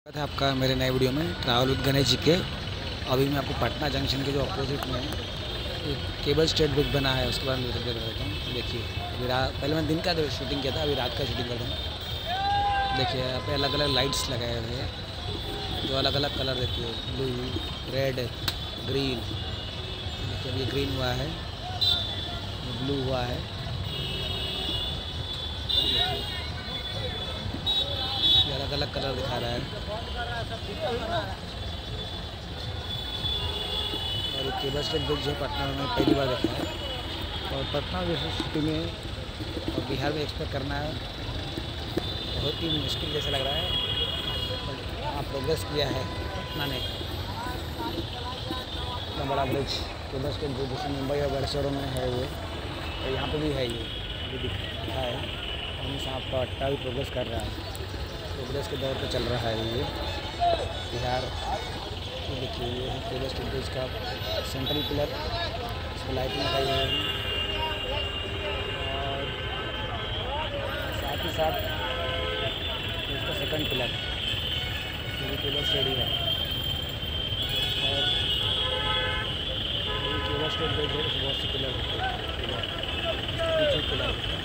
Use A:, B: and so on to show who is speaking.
A: था आपका मेरे नए वीडियो में ट्रैवल विद गणेश जी के। अभी मैं आपको पटना जंक्शन के जो अपोजिट में एक केबल स्टेड ब्रिज बना है उसके बारे में देख रहा हूँ। देखिए अभी पहले मैं दिन का शूटिंग किया था, अभी रात का शूटिंग कर रहा हूँ। देखिए यहाँ पे अलग अलग लाइट्स लगाए हुए हैं जो अलग अलग कलर देती है, ब्लू, रेड, ग्रीन। देखिए अभी ग्रीन हुआ है, ब्लू हुआ है, अलग अलग कलर दिखा रहा है। और ये केबल स्टेड ब्रिज है पटना में पहली बार देखा है। और पटना जैसे सिटी में और बिहार में एक्सपेक्ट करना है बहुत ही मुश्किल जैसा लग रहा है। हाँ, प्रोग्रेस किया है पटना ने, इतना बड़ा ब्रिज केबल स्टेड ब्रिज जैसे मुंबई और बड़े शहरों में है वो, और यहाँ पे भी है। ये अभी दिखा है हमेशा आपका पटना भी प्रोग्रेस कर रहा है, प्रोग्रेस के दौर पे चल रहा है ये बिहार। ये देखिए ये है केबल स्टेड ब्रिज का सेंट्रल पिलर, इसमें लाइटिंग लगाई हुई है और साथ ही साथ इसका सेकंड पिलर ये केबल स्टेड ही है। और ये केबल स्टेड ब्रिज है, बहुत से पिलर होते हैं, पीछे पिलर